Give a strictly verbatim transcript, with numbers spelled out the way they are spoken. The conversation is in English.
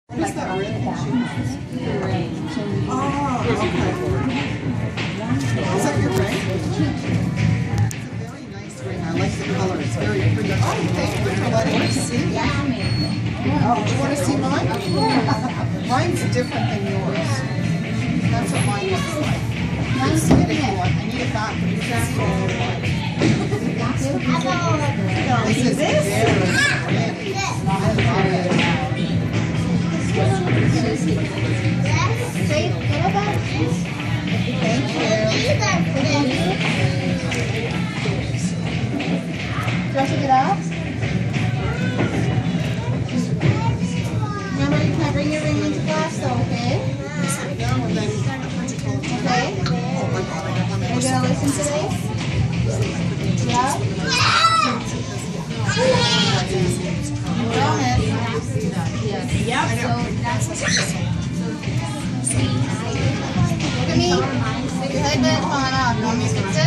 What is that ring that she has? Oh, okay. Is that your ring? It's a very nice ring. I like the color. It's very pretty. Oh, thank you for letting me see it. Oh, do you want to see mine? Mine's different than yours. That's what mine looks like. I see it if you want. I need it back, but you can see it if you want. This is very pretty. I love it. Thank you. Do I take it off? Remember, you can't bring your ring into class, though, okay? Okay? Are you going to listen to this? Yeah? Promise. Yep. So that's look at me. Your headband's falling off.